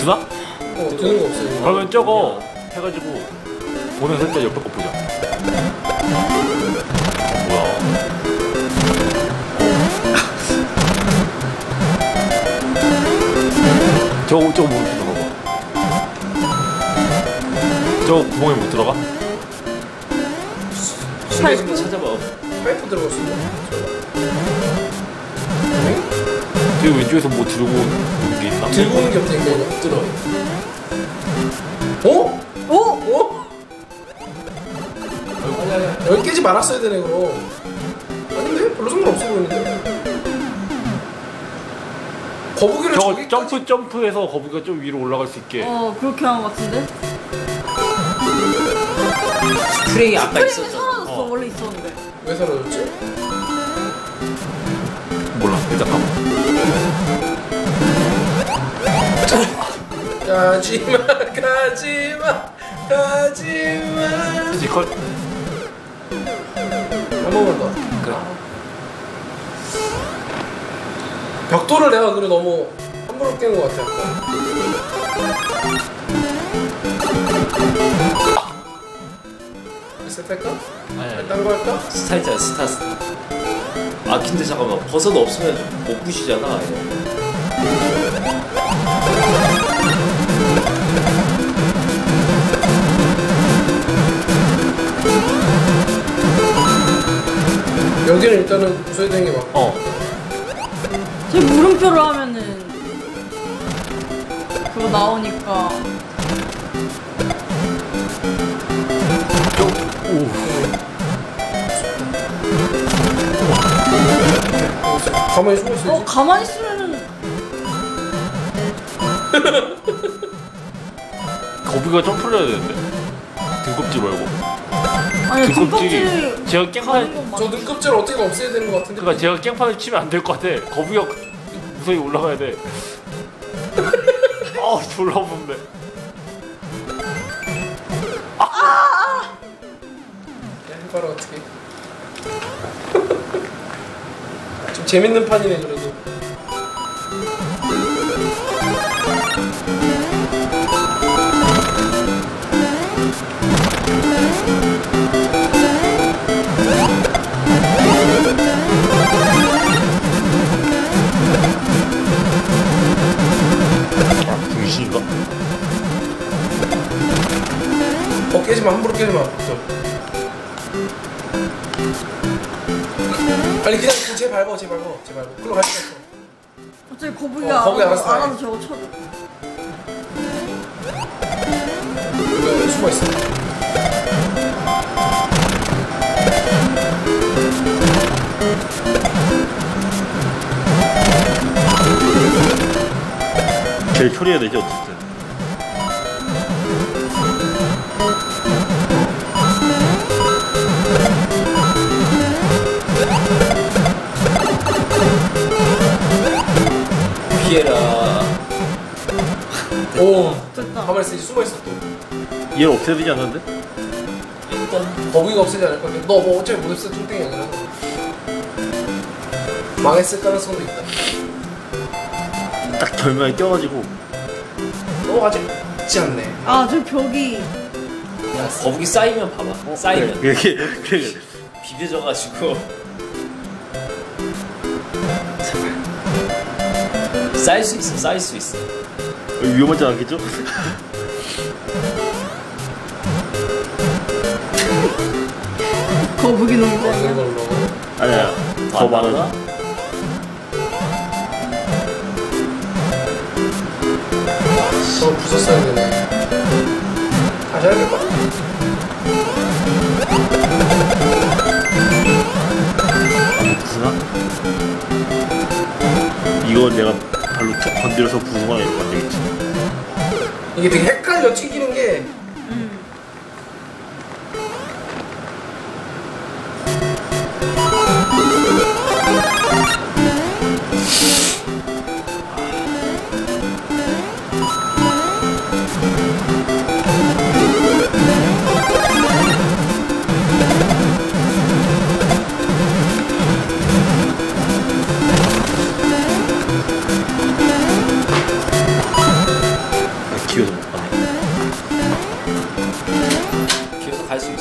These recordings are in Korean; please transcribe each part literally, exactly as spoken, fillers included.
드나? 어 드는 거 없어요. 그러면 저거 해가지고 보면서 일단 옆에 거 보자. 뭐야? 저거 저거 못 들어가. 저 구멍에 못 들어가? 파이프 찾아봐. 파이프 들어갔어. 저 왼쪽에서 뭐 들고 오는 게 있나? 들고 오는 게 없다니까 이거. 들어. 어? 오! 어? 아니 아니 여기 깨지 말았어야 되네 그럼. 아닌데? 별로 상관없어 보이는데? 거북이를 저거 저기까지- 점프 점프해서 거북이가 좀 위로 올라갈 수 있게. 어 그렇게 한 것 같은데? 스프링이 아까 프레임이 있었잖아. 사라졌어. 어. 원래 있었는데. 왜 사라졌지? 몰라. 일단 가봐. 가지마 가지마 가지마. 스티커. 한 번만 더. 그래. 벽돌을 내가 그래 너무 함부로 깬 것 같아. 리셋할까? 아니, 딴 거 할까? 스타일이잖아, 스타 스타. 아 근데 잠깐만 버섯 없으면 못 부시잖아. 이거. 여기는 일단은 부숴야 되는 게 맞고. 어. 제 물음표를 하면은 그거 나오니까. 저, 오. 가만히 숨어 있어야지. 어 가만히 있으면은 거북이가 점프를 해야 되는데. 등껍질 말고. 아니 등껍질이. 등껍질이 제가 가는 깽판, 건 저 맞아. 눈껍질 어떻게 없애야 되는 것 같은데. 그러니까 제가 깽판을 치면 안 될 것 같아. 거북이가 무서히 올라가야 돼. 아, 졸라 무섭네. 야, 해봐라 어떻게. 좀 재밌는 판이네 그래도. 귀신인가? 어 깨지마 함부로 깨지마. 아니 그냥 쟤 밟어 쟤 밟어 쟤 밟어. 글로 갈 수가 없어. 갑자기 거북이가 어, 거북이 알아서, 알았어. 알아서 저거 쳐줘. 여기 숨어 있어. 제일 처리해야 되지, 어쨌든. 피해라. 오 됐다. 가만히 있어 이제 숨어 있어 또. 얘를 없애야 되지 않는데? 일단 거북이가 없애지 않을 거야. 너 뭐 어차피 못 없애 뚱땡이 아니라. 망했을 가능성도 있다. 딱 절묘하게 껴가지고. 너 아직 있지 않네. 아 저 벽이 야, 거북이 쌓이면 봐봐. 쌓이면 그래, 그래, 그래. 비벼져가지고 쌓일 수 있어. 쌓일 수 있어. 위험하지 않겠죠? 거북이 먹는 농장이야. 걸로. 아니야, 더 많아. 저 부쉈어야 되네. 다시 해야겠다. 부수나? 이거 내가 발로 툭 건드려서 부수면 안 되겠지. 이게 되게 헷갈려 튀기는 게.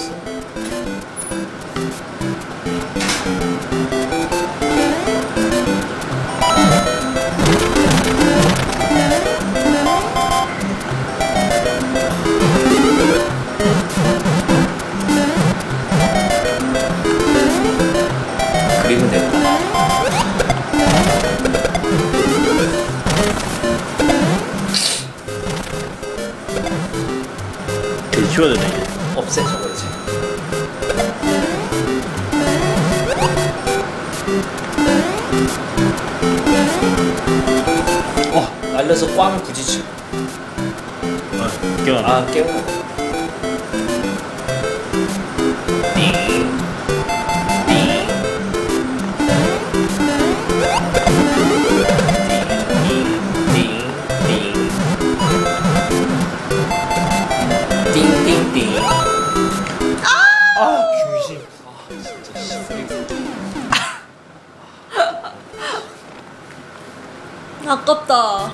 없어. 그림은 됐다. 되게 쉬워야 되네 이제. 없애 저거 이제. 어 날려서 꽝 부딪히고. 아, 깨어나. 아 깨우나. 띵. 띵. 띵. 띵. 띵띵띵. 아 귀신. 아 진짜 씨. 아깝다.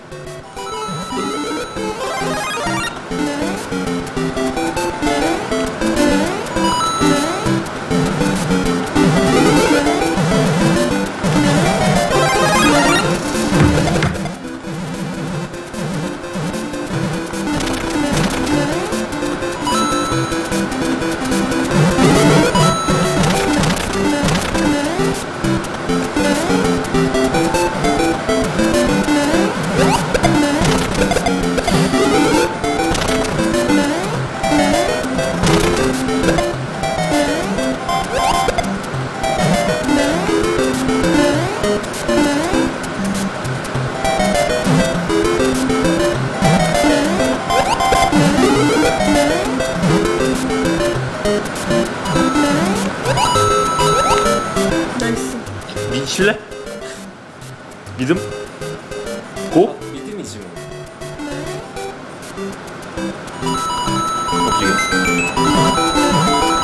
나이스. 믿실래? 믿음? 고? 아, 믿음이지 뭐. 어떻게?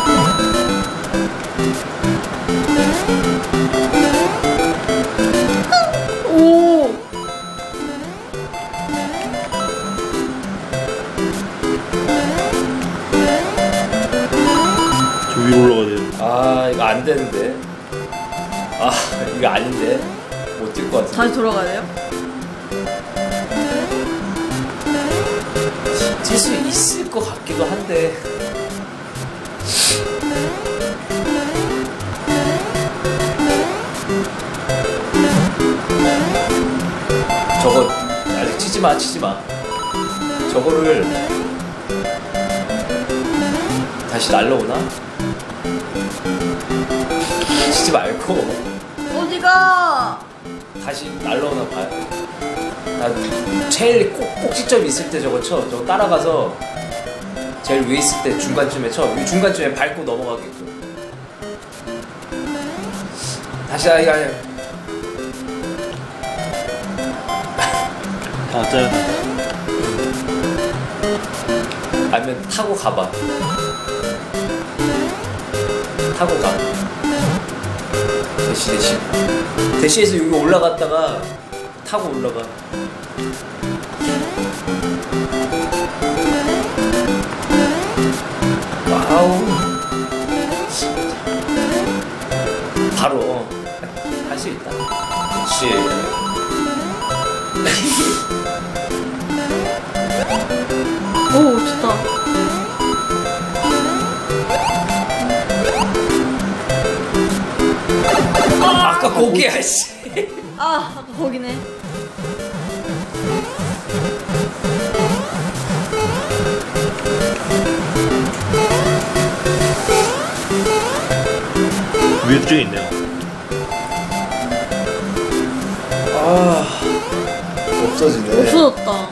오. 저 위로 올라가야 돼. 아 이거 안 되는데. 아 이거 아닌데. 못 뛸 것 같은데. 다시 돌아가야 돼요? 뛸 수 있을 것 같기도 한데. 저거 아직 치지 마, 치지 마. 저거를 다시 날라오나? 치지 말고 어디가? 다시 날라오나 봐야 돼. 난 제일 꼭 꼭지점이 있을 때 저거 쳐. 저거 따라가서 제일 위에 있을 때 중간쯤에 쳐. 이 중간쯤에 밟고 넘어가게끔. 다시 아니 아니. 아, 짜야 아니면 타고 가봐. 타고 가. 대시 대시. 대시에서 여기 올라갔다가 타고 올라가. 와우. 바로 어. 할 수 있다. 그렇지. 오, 좋다. 아, 아까 거기야 씨. 아, 아까 거기네. 위에도 쭉 있네요. 아 없어지네. 없어졌다.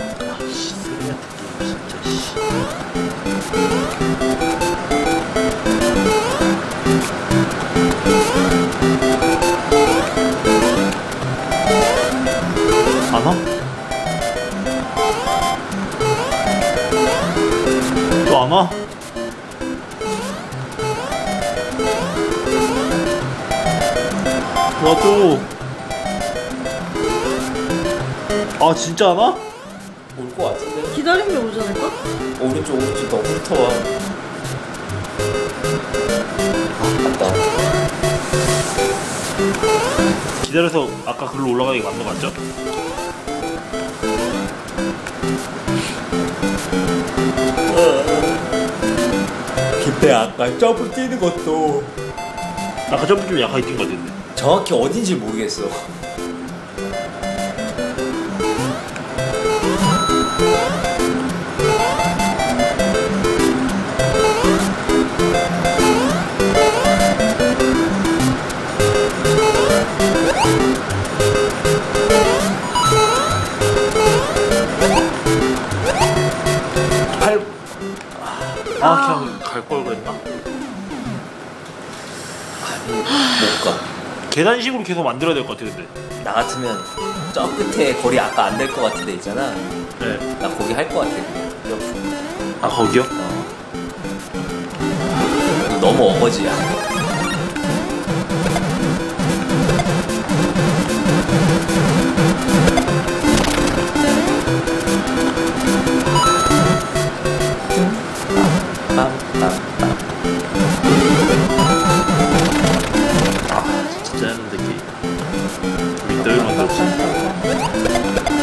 안 와? 또 안 와? 와 또. 아 진짜 안 와? 올 것 같은데. 기다리면 오지 않을까? 오른쪽 오른쪽 너무 훑어와. 맞다. 기다려서 아까 글로 올라가는 게 맞는 거 맞죠? 그때 아까 점프 뛰는 것도 아까 점프 좀 약하게 뛴 거 같은데. 정확히 어딘지 모르겠어. 팔. 아, 그냥 갈 걸 그랬나? 못 가. 계단식으로 계속 만들어야 될 것 같아 근데. 나 같으면 저 끝에 거리 아까 안 될 것 같은 데 있잖아. 네. 나 거기 할 것 같아. 그냥. 아 거기요? 어. 너무 어거지야. 빰빰빰. 진짜 했는데 게임. 우리 늘 만들었어.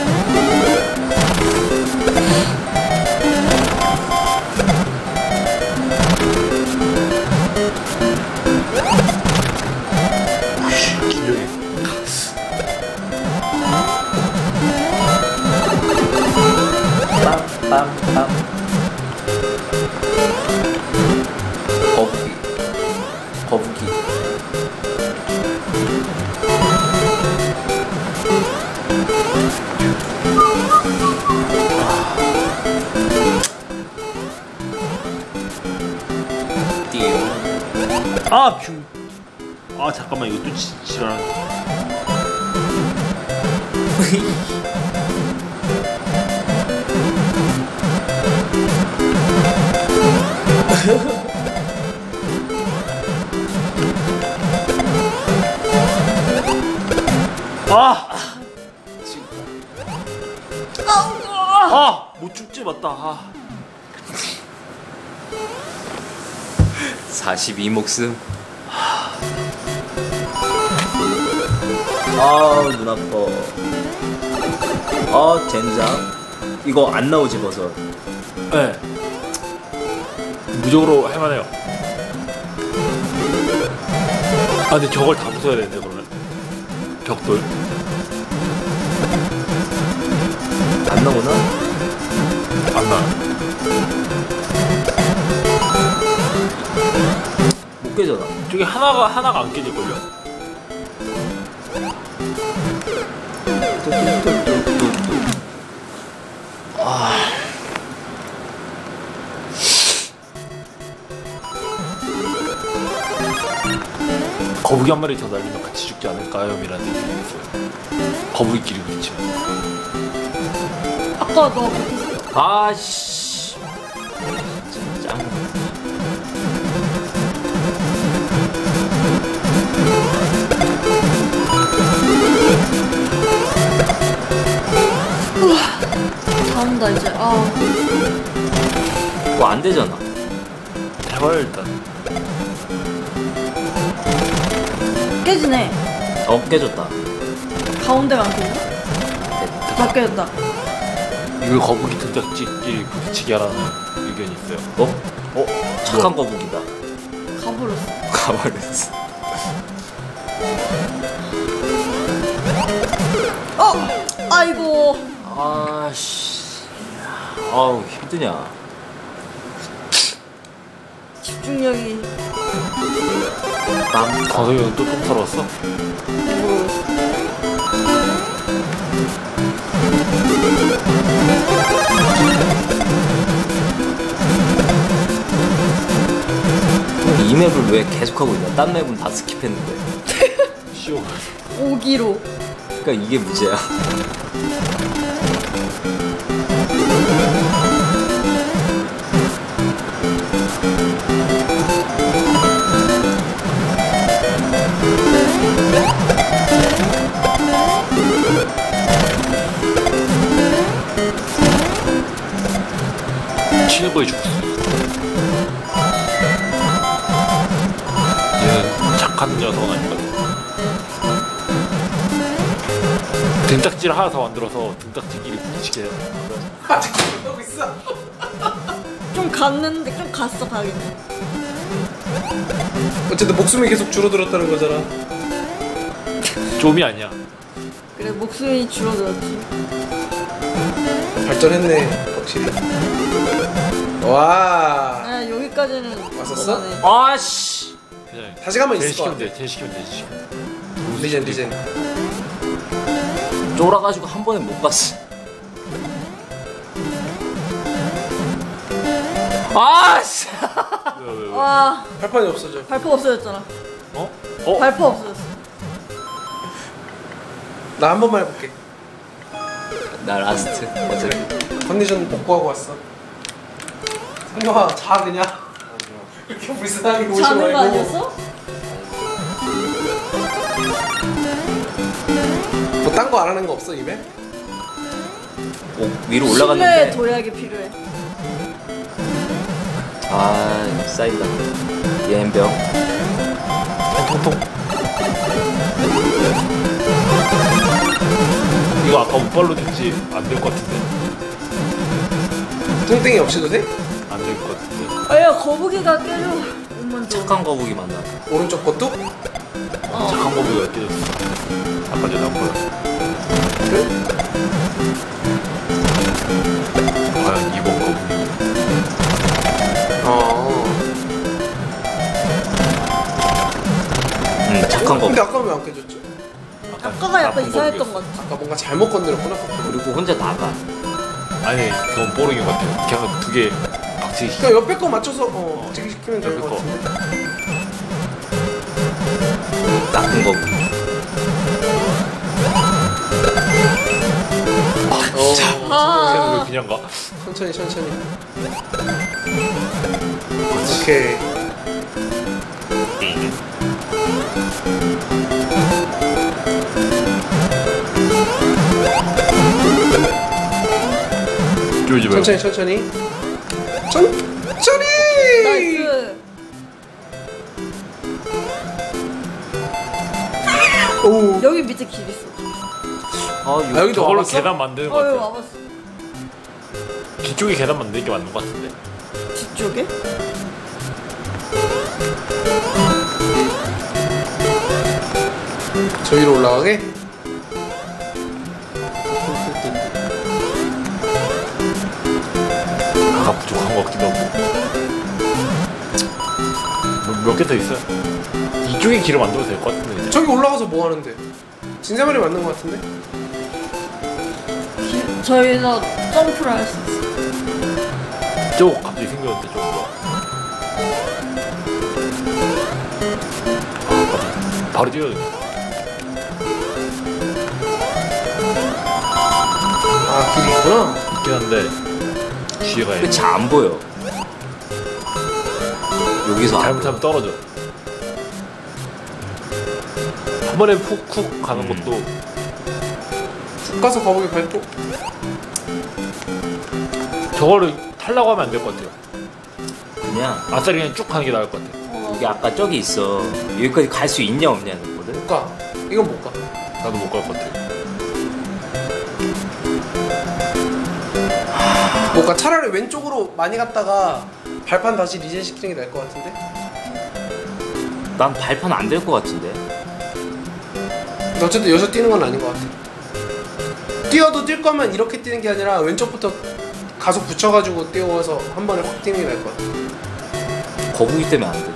긴장해. 빰빰빰. 거북이. 거북이. 띠용. 아 뷰. 아 잠깐만 이거 또 지, 지랄. 아. 아, 못 죽지 맞다. 아. 사십이 목숨. 아우 눈 아파. 아 젠장. 이거 안 나오지 버섯. 네. 무적으로 할만해요. 아 근데 저걸 다 부숴야 되는데 그러면 벽돌. 안 나오나? 안 나. 못 깨져나. 저게 하나가 하나가 안 깨질 걸요. 거북이 한 마리 더 날리면 같이 죽지 않을까요? 이라는 얘기 있어요. 거북이끼리 부딪히면. 아까 너 못했어. 아씨. 진짜 짱. 다 온다 이제. 아. 그거 안 되잖아. 해봐요 일단. 깨지네. 어 깨졌다. 가운데만 깨져? 다 깨졌다. 이걸 거북이 등짝지끼리 부딪히게 하라는 의견이 있어요. 어? 어? 착한 거북이다. 가버렸어. 가버렸어. 어! 아이고. 아씨. 아우 힘드냐. 집중력이. 땀. 광석이 형은 또 똥 사러 왔어? 이 맵을 왜 계속 하고 있냐? 딴 맵은 다 스킵했는데. 쉬워. 오기로. 그러니까 이게 문제야. 치는 거에 죽었어. 가는 녀석은 아니거든. 등딱지를 하나 더 만들어서 등딱지끼리 부딪히게 해요. 아직 하고 있어. 좀 갔는데 좀 갔어 가긴. 어쨌든 목숨이 계속 줄어들었다는 거잖아. 좀이 아니야. 그래 목숨이 줄어들었지. 발전했네 확실히. 와. 아 여기까지는 왔었어? 못하네. 아씨. 그냥 다시 가면 제일 있을 것 시키면 같아. 돼. 제일 시키면 돼. 제일 시키면 돼. 리젠 리젠. 쫄아가지고 한 번에 못 갔어. 아씨. 왜, 왜, 왜? 와 발판이 없어져. 발포 없어졌잖아. 어? 어? 발포 없어졌어. 나 한 번만 해볼게. 나 라스트. 어차피. 컨디션 복구하고 왔어. 성경아 자 그냥. 이렇게 불쌍하게 보지 말고. 자는 거 아니었어? 뭐 딴 거 안 하는 거 없어 입에? 오, 위로 실내 올라갔는데. 도약이 필요해. 아, 쌓인다. 예엠병. 통통통. 이거 아까 못발로 됐지? 안 될 것 같은데. 뚱땡이 없이도 돼? 안 될 것 같은데. 아야 거북이가 깨져. 오만 더. 착한 거북이 만나. 오른쪽 것도? 어. 착한 거북이가 깨졌어. 아까 전에 안 보여. 그래? 과연 이번 거북이. 어. 응, 착한 근데 거북이. 아까 왜 안 깨졌지? 아까가 약간 나쁜 이상했던 거북이였어. 것 같아. 아까 뭔가 잘못 건드렸구나. 그리고 혼자 나가. 아니, 그건 뽀록인 것 같아요. 그냥 두 개 박치기 시켜. 그냥 옆에 거 맞춰서 어 박치기 시키면 될 것 옆에 거. 같은데. 나쁜 거북이. 어. 아. 쟤는 왜 그냥 가? 천천히 천천히. 오케이. 쫄지 말고. 천천히 천천히. 천천히. 나이스. 오. 여기 밑에 길 있어. 아, 아, 이거 여기도 저걸로 와봤어? 계단 만드는 것 어 여기 같아. 와봤어. 뒤쪽에 계단 만드는 게 맞는 것 같은데. 뒤쪽에? 저 위로 올라가게? 아까 부족한 것 같기도 하고. 몇 개 더 있어요. 이쪽에 길을 만들어도 될 것 같은데. 그냥. 저기 올라가서 뭐 하는데? 진사말이 맞는 것 같은데? 길, 저희는 점프를 할 수 있어. 저거 갑자기 생겼는데 저거. 아, 바로, 바로 뛰어야 돼. 아 길이 있구나. 있긴 한데 뒤에 가야 돼. 끝이 안 보여. 여기서 안 잘못하면 떨어져. 한 번에 푹쿡 가는 음. 것도 쭉 가서 거북이 밟고. 저거를 타려고 하면 안 될 것 같아요. 그냥 아싸리 그냥 쭉 가는 게 나을 것 같아. 여기 아까 저기 있어. 여기까지 갈 수 있냐 없냐는 거거든. 못 가. 이건 못 가. 나도 못 갈 것 같아. 못 가. 차라리 왼쪽으로 많이 갔다가 발판 다시 리젠 시키는 게 나을 것 같은데? 난 발판 안 될 것 같은데. 근데 어쨌든 여기서 뛰는 건 아닌 것 같아. 뛰어도 뛸 거면 이렇게 뛰는 게 아니라 왼쪽부터 가속 붙여가지고 뛰어와서 한 번에 확 뛰는 게 나을 것 같아. 거북이 때문에 안 돼.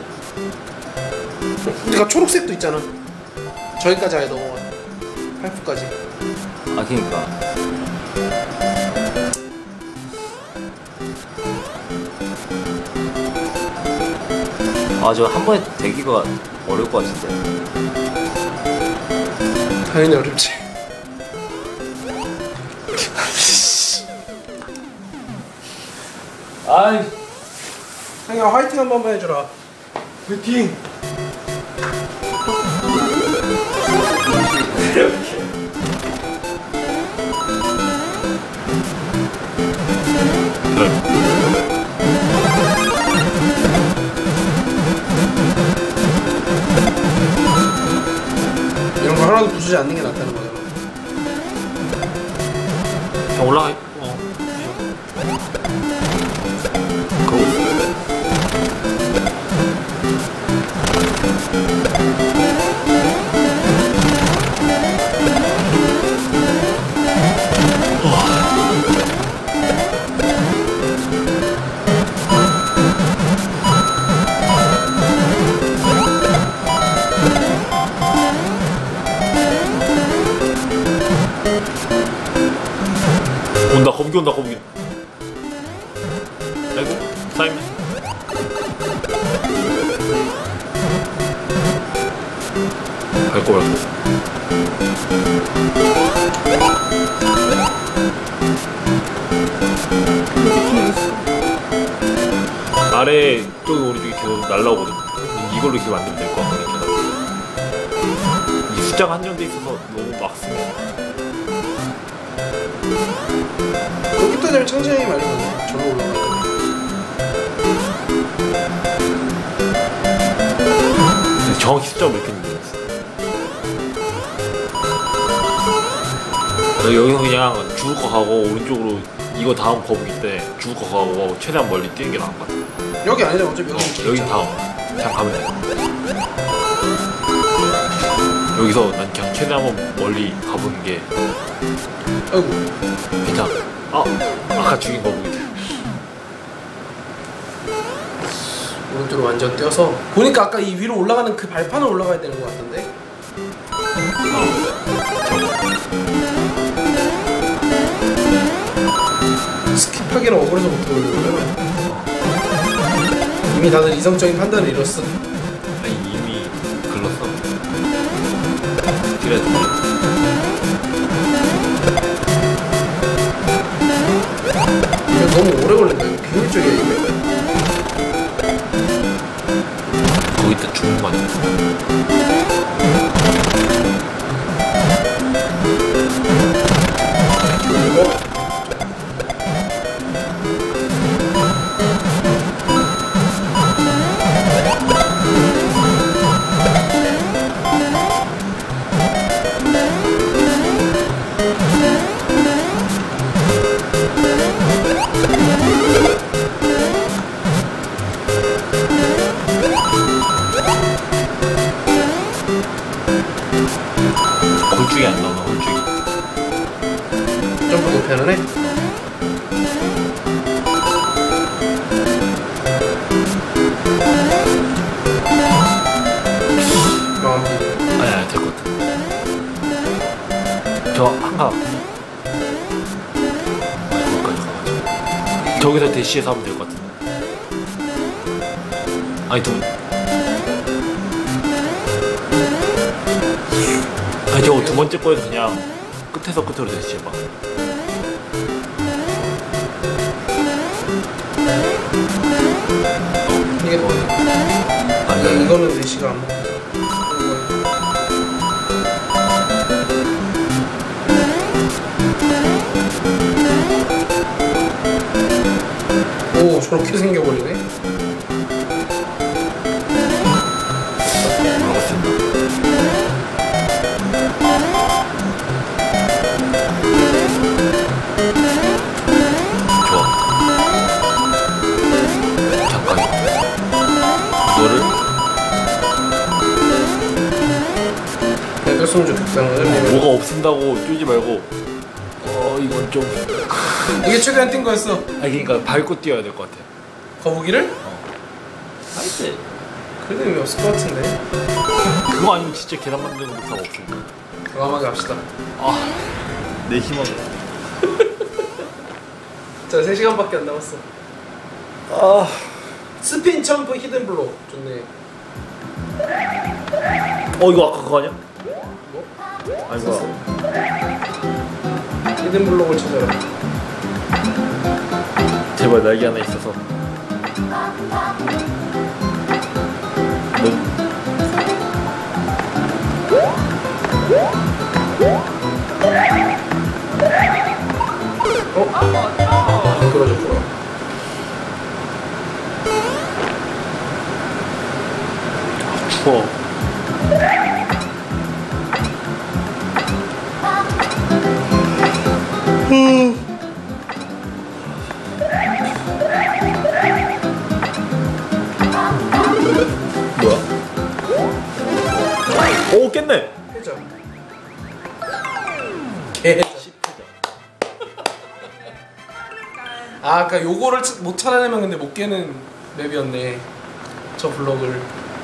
그러니까 초록색도 있잖아. 저기까지 아예 넘어가. 팔프까지. 아 그러니까. 아 저 한 번에 되기가 어려울 것 같은데. 당연히 어렵지. 아이, 형아 화이팅 한 번만 해주라. 화이팅. 네. 그럼 하나도 부수지 않는 게 낫다는 거잖아. 그냥 올라가. 어. 그러고 있어. 온다 거북이 온다 거북이. 아이고 사이먼. 밟고 밟고. 아래 쪽이 오른쪽이 계속 날라오거든. 이걸로 이렇게 만들면 될 것 같거든. 이 숫자가 한정돼 있어서 너무 막 쓰면. 거기다 되면 창시형이 많이 가네. 저로 올라가. 정확히 숫자가 몇 개인지 모르겠어. 나 여기서 그냥 죽을 거 가고 오른쪽으로 이거 다음 거북이 때 죽을 거 가고 최대한 멀리 뛰는 게 나을 것 같아. 여기 아니잖아. 어차피 여기 어, 여기 다음. 그냥 가면 돼. 여기서 난 그냥 최대한 멀리 가보는 게 아이고. 괜찮아. 아, 아까 죽인 거북이. 오른쪽으로 완전 떼어서 보니까 아까 이 위로 올라가는 그 발판을 올라가야 되는 것 같던데. 스킵하기는 억울해서 못 올리는 거야. 이미 다들 이성적인 판단을 잃었어. 아니 이미 글렀어. 그래. 이거 너무 오래 걸린다. 이거 비효율적이야 이거. 거기다 죽는 거 아니야? 어? 골쭉이 안 나오나 골쭉이. 점프 높여는 해? 어. 아니 아니 될 것 같아. 저 한가. 아니 거기까지 가가지고. 저기서 대시해서 하면 될 것 같은데. 아니 두. 아니 저거 두 번째 거에서 그냥 끝에서 끝으로 대시해봐. 이게 뭐야? 아니 아니 이거는 대시가 안 먹혀. 오 저렇게 생겨버리네. 올라갔습니다. 좋아. 잠깐 이거를 뺏겼으면 좋겠다는 거죠. 뭐가 없앤다고 뛰지 말고 어 이건 좀 이게 최대한 뛴 거였어. 아니 그러니까 밟고 뛰어야 될 것 같아. 거북이를? 나이스. 그래도 의미 없을 것 같은데. 그거 아니면 진짜 계란 만드는 못하고 없습니다. 과감하게 합시다. 아내 힘은 자, 세 시간밖에 안 남았어. 아 스핀 점프 히든 블록 좋네. 어 이거 아까 그거 아니야? 뭐? 아니 뭐야? 히든 블록을 찾아라. 제발 날개 하나 있어서. 너무 어? 미끄러졌구나. 추워. 뭐야? 오 깼네. 해줘. 개. 아, 아까 요거를 치- 못 찾아내면 근데 못 깨는 맵이었네. 저 블럭을.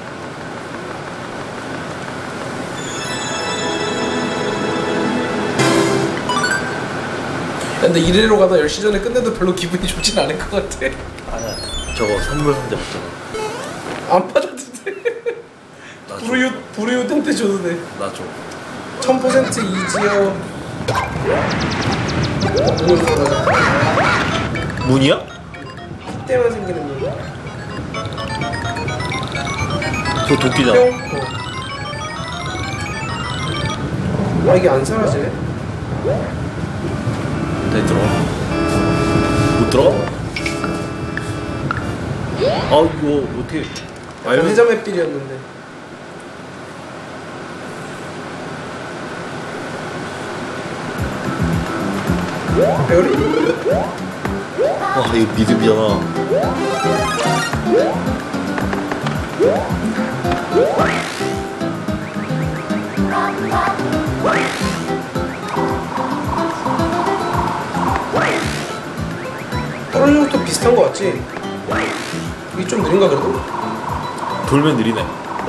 근데 이래로 가다 열 시 전에 끝내도 별로 기분이 좋진 않을 것 같아. 아니야. 저거 선물 상자 없잖아. 안 빠져도 돼. 나 줘. 불우유 불우유한테 줘도 돼. 나 줘. 천 퍼센트 이지어. 문을 닫아. 문이야? 때만 생기는 문. 저 도끼잖아. 뿅. 어. 아 이게 안 사라지네. 네 들어가. 못 들어가? 아 이거 어떻게? 알면 회전의 필이었는데. 배우리? 와 이거 믿음이잖아. 떨어지는 것도 비슷한 거 같지? 이게 좀 느린가 그래도? 돌면 느리네.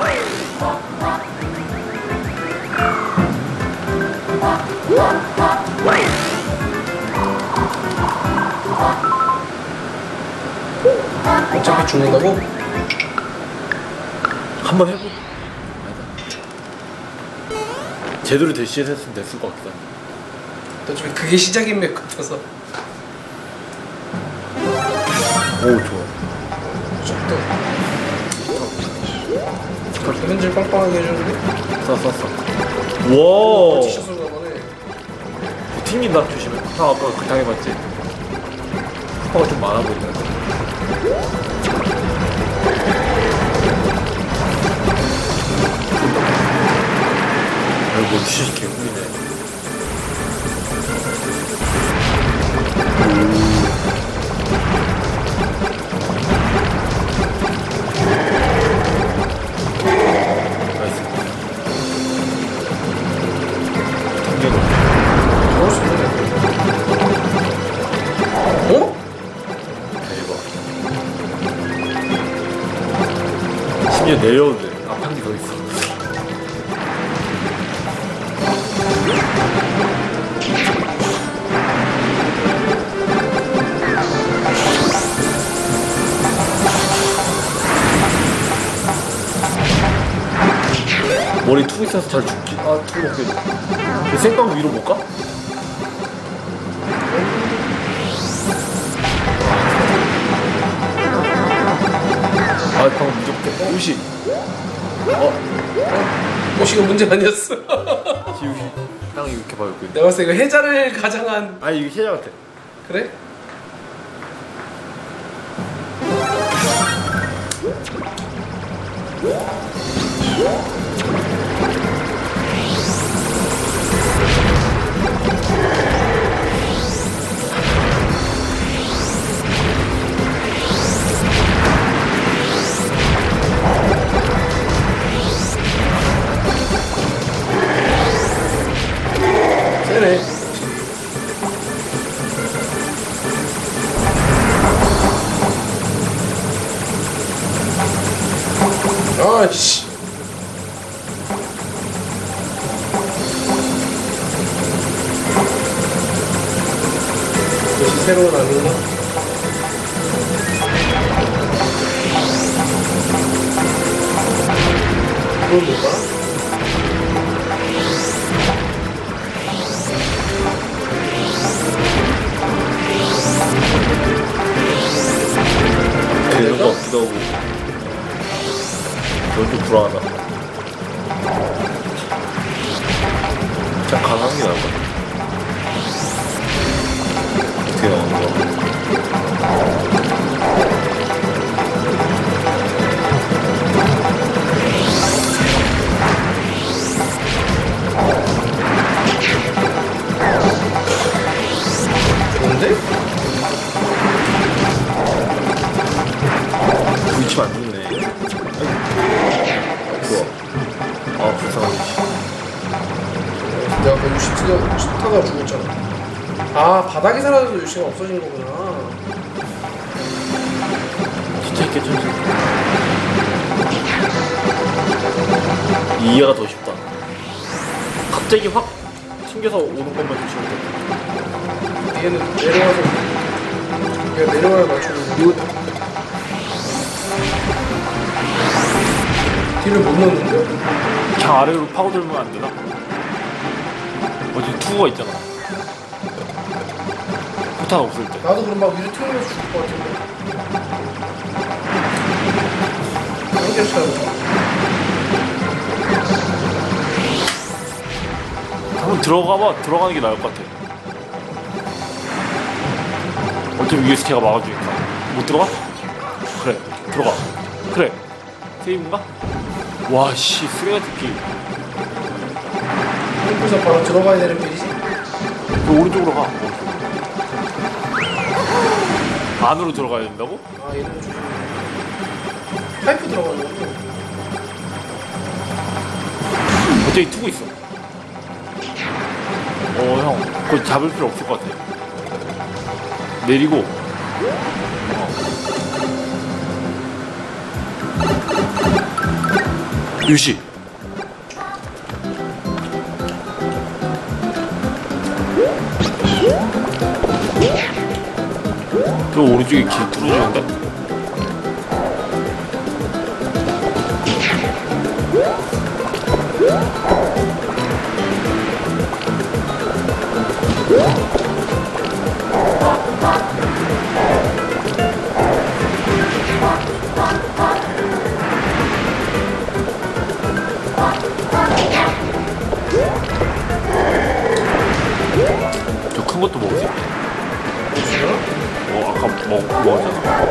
어차피 죽는다고? 한번 해보. 아니다. 제대로 대시해서 했으면 됐을 것 같다. 어차피 그게 시작인 맵 같아서. 오 좋아. 쭉 떠. 레몬질 빵빵하게 해주는데? 쏴 쐈어. 와. 티셔츠 나가네. 튕긴다 조심해. 형 아까 그 당해봤지? 스파가 좀 많아 보인다. 아이고 씨 개구리네. 나이스. 당겨놓고. 먹을 수 있네. 어? 대박. 심지어 내려도 돼. 앞한 개 더 있어. 머리 툭 있어서 잘 죽지. 아, 툭 먹게 돼. 생빵 위로 못 가? 아, 방금 무섭게. 우시. 어, 오시가 문제 아니었어. 지우시. 땅이 이렇게 밟고 있네. 내가 봤을 때 이거 해자를 가장한. 아니, 이게 시작 같아. 그래? 세네. 아이씨. 역시 새로운 아닌가? 그건 뭘까? 되는 거 같기도 하고. 넌 좀 불안하다. 진짜 강한 게 나을 것 같아. 어떻게 나오는 거야? 하다가 죽었잖아. 아 바닥에 사라져도 유씨가 없어진 거구나. 진짜 있겠죠. 이해가 더 쉽다. 갑자기 확 튕겨서 오는 것만 조심하면 돼. 얘는 내려와서 얘 내려와야 맞추는 거. 이거 뒤를 못 넣는데? 그냥 아래로 파고들면 안 되나? 어디 투구가 있잖아. 포탄 없을 때. 나도 그럼 막 위로 튀어나와서 죽을 것 같은데. 안 괜찮아. 한번 들어가봐. 들어가는 게 나을 것 같아. 어차피 위에서 걔가 막아주니까. 못 들어가? 그래. 들어가. 그래. 세이브인가? 와, 씨. 쓰레기 피. 여기서 바로 들어가야 되는 빌이지? 너 오른쪽으로 가. 안으로 들어가야 된다고? 아 얘는 좀 파이프 들어가는 거고. 갑자기 투고 있어. 어, 형. 그거 잡을 필요 없을 것 같아. 내리고. 어. 유시. 저 오른쪽에 길 뚫어주는데? 저 큰 것도 먹으세요? 어, 아까 먹, 먹었잖아.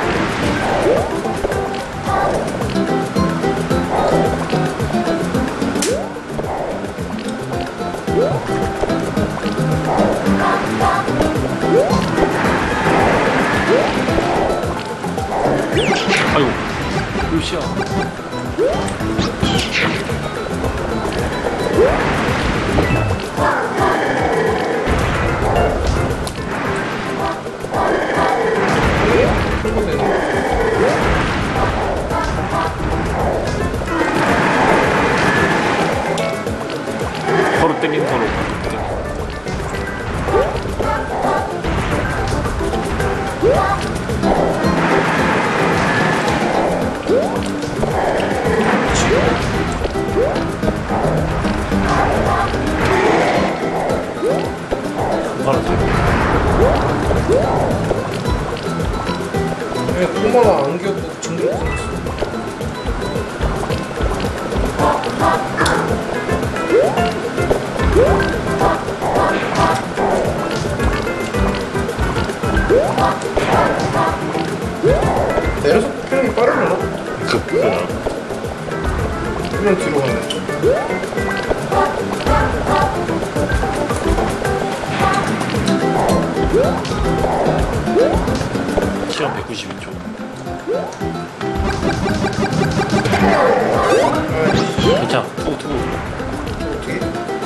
아이고, 루시야. 서로 땡긴 서로. 왜 꼬마가 안 귀엽고 징그럽게 생겼어? 내려서 폭행이 빠르려나? 급하다. 그냥 뒤로 가네. 시간 백구십이 초. 괜찮아. 투구 투구. 어떻게?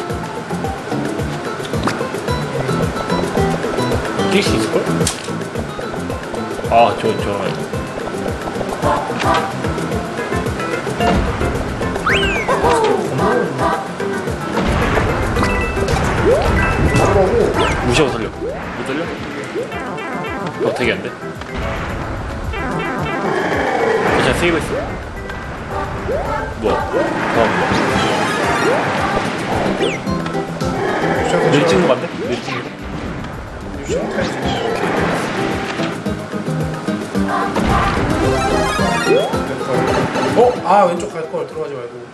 뛸 수 있을걸? 아, 저, 저. 무시하고 살려. 못 살려? 어떻게 안 돼? 괜찮아, 세이브 했어. 뭐야? 다음 거. 내리 찍는 거 안 돼? 내리 찍는 거? 유시는 타야지. 어? 아 왼쪽 갈걸 들어가지 말고.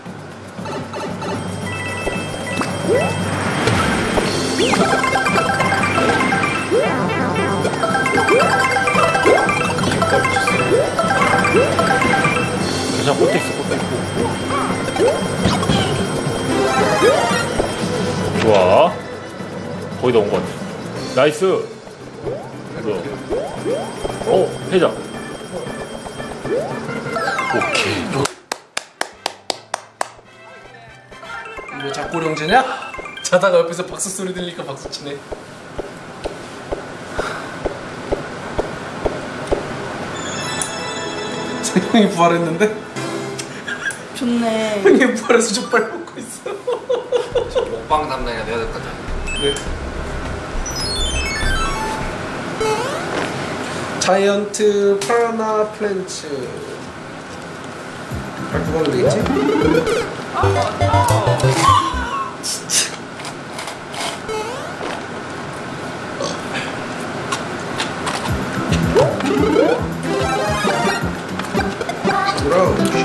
괜찮아, 꽃도 있어, 꽃도 있고. 좋아. 거의 다 온 것 같아. 나이스. 이거. 어, 회장. 오케이. 뭐 작골 형제냐? 자다가 옆에서 박수 소리 들리니까 박수 치네. 형이 부활했는데? 좋네. 형이 부활해서 족발 먹고 있어. 먹방 담당이야 내가 될 거잖아. 네. 자이언트 파라나 플랜츠. 아 그거는 왜 있지? 브라우치.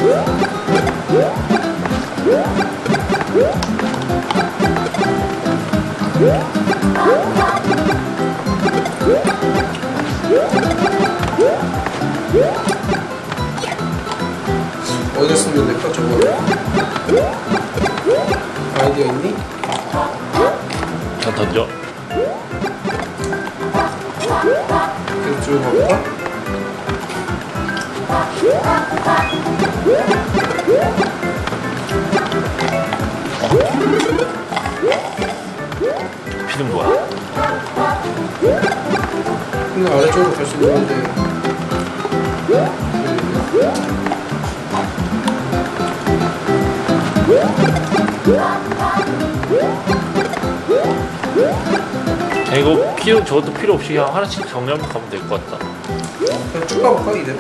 어디다 쓰면 될까 저거? 아이디어 있니? 그냥 던져. 계속 쭉 가볼까? 피는 뭐야? 그냥 아래쪽으로 갈 수 있는데 야, 이거 필요 저것도 필요 없이 그냥 하나씩 정리하면 가면 될 것 같다. 그냥 쭉 가볼까 이대로?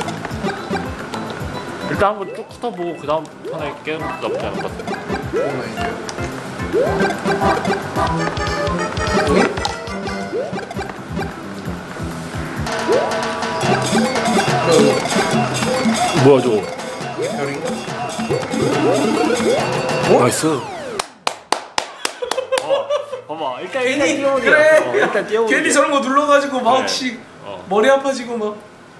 일단 한번 쭉 훑어보고 그 다음 판에 깨는 것도 나쁘지 않을 것 같아. 좋은 아이디어. 여기? 그럼 뭐야 저거? 이게 별인가? 나이스. 어, 봐봐. 일단 일단 괜히 띄워보자. 그래. 어, 일단 띄워보자. 괜히 저런 거 눌러가지고 마우치 어. 머리 아파지고 막.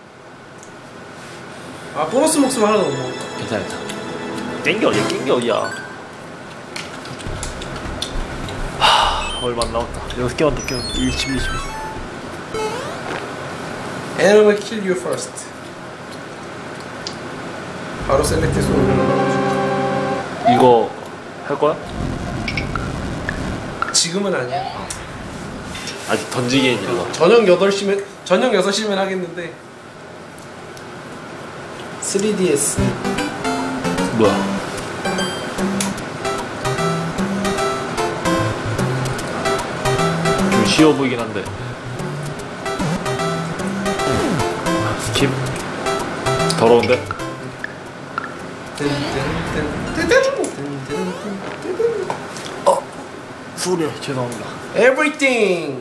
아 보너스 목숨 하나 더 먹어. 괜찮아, 괜찮아. 땡겨 어디야? 땡겨 어디야? 하, 얼마 안 남았다. 여섯 개만 더 껴. 이십, 이십. Animal kill you first. 바로 셀렉트해서 올려놓은 이거 할 거야? 거지. 지금은 아니야. 아직 던지기엔 일러. 저녁 여덟 시면 저녁 여섯 시면 하겠는데. 쓰리디에스. 뭐야? 좀 쉬워 보이긴 한데. 스킵. 더러운데? 어, 소리야. 죄송합니다. Everything.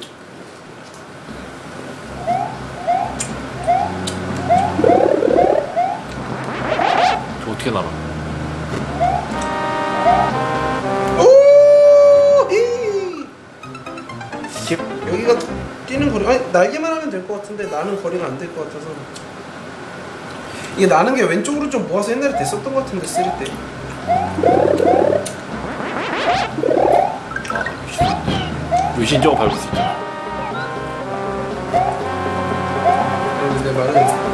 저 어떻게 날아? 오히. 스킵? 여기가 뛰는 거리. 아니 날개만 하면 될 것 같은데 나는 거리가 안 될 것 같아서. 이게 나는 게 왼쪽으로 좀 모아서 옛날에 됐었던 것 같은데 쓰리 때. 아, 유신. 유신 저거 밟을 수 있잖아. 근데 말은.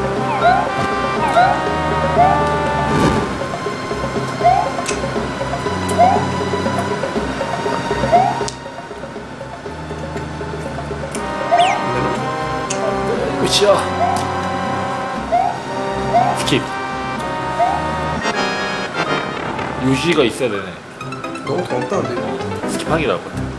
으쌰. 스킵. 유시가 있어야 되네. 너무 더럽다는데. 스킵하는 게 나을 것 같아.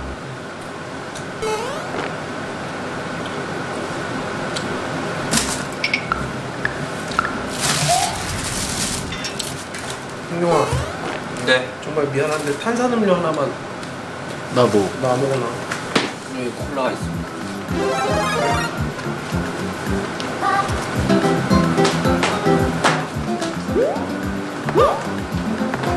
형용아 네. 정말 미안한데 탄산음료 하나만. 나 뭐? 나 아무거나. 여기 콜라가 있어.